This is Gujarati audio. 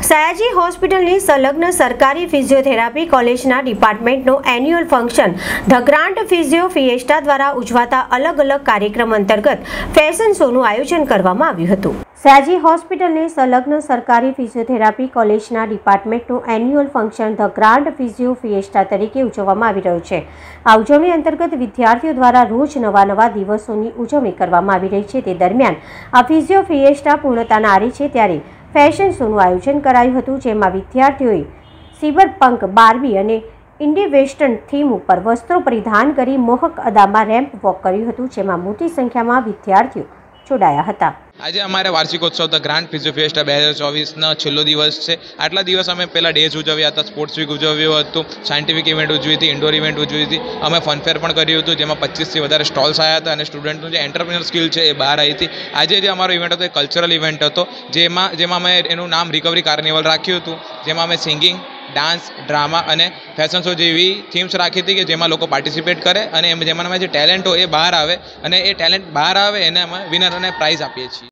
સયાજી હોસ્પિટલની સંલગ્ન સરકારી ફિઝિયોથેરાપી કોલેજના ડિપાર્ટમેન્ટનો annual function the grand physio fiesta દ્વારા ઉજવાતા અલગ અલગ કાર્યક્રમ અંતર્ગત ફેશન શોનું આયોજન કરવામાં આવ્યું હતું। સયાજી હોસ્પિટલની સંલગ્ન સરકારી ફિઝિયોથેરાપી કોલેજના ડિપાર્ટમેન્ટનું annual function the grand physio fiesta તરીકે ઉજવવામાં આવી રહ્યું છે। આ ઉજવણી અંતર્ગત વિદ્યાર્થીઓ દ્વારા રોજ નવા દિવસોની ઉજવણી કરવામાં આવી રહી છે। તે દરમિયાન આ ફિઝિયો ફિએસ્ટા પૂર્ણતાના આરે છે ત્યારે ફેશન શોનું આયોજન કરાયું હતું, જેમાં વિદ્યાર્થીઓએ સિબરપંક, બાર્બી અને ઇન્ડી વેસ્ટર્ન થીમ ઉપર વસ્ત્રો પરિધાન કરી મોહક અદામાં રેમ્પ વોક કર્યું હતું, જેમાં મોટી સંખ્યામાં વિદ્યાર્થીઓ જોડાયા હતા। આજે અમારે વાર્ષિકોત્સવ ધ ગ્રાન્ડ ફિઝિયો ફિએસ્ટા 2024નો છેલ્લો દિવસ છે। આટલા દિવસ અમે પહેલા ડેઝ ઉજવ્યા હતા, સ્પોર્ટ્સ વીક ઉજવ્યું હતું, સાયન્ટિફિક ઇવેન્ટ ઉજવી હતી, ઇન્ડોર ઇવેન્ટ ઉજવી હતી, અમે ફનફેર પણ કર્યું હતું, જેમાં 25થી વધારે સ્ટોલ્સ આવ્યા હતા અને સ્ટુડન્ટનું જે એન્ટરપ્રિન્યોર સ્કિલ છે એ બહાર આવી હતી। આજે જે અમારો ઇવેન્ટ હતો એ કલ્ચરલ ઇવેન્ટ હતો, જેમાં અમે એનું નામ રિકવરી કાર્નિવલ રાખ્યું હતું, જેમાં અમે સિંગિંગ, ડાન્સ, ડ્રામા અને ફેશન શો જેવી થીમ્સ રાખી હતી કે જેમાં લોકો પાર્ટિસિપેટ કરે અને જેમાં જે ટેલેન્ટ હોય એ બહાર આવે અને એ ટેલેન્ટ બહાર આવે એને અમે વિનર અને પ્રાઇઝ આપીએ છીએ।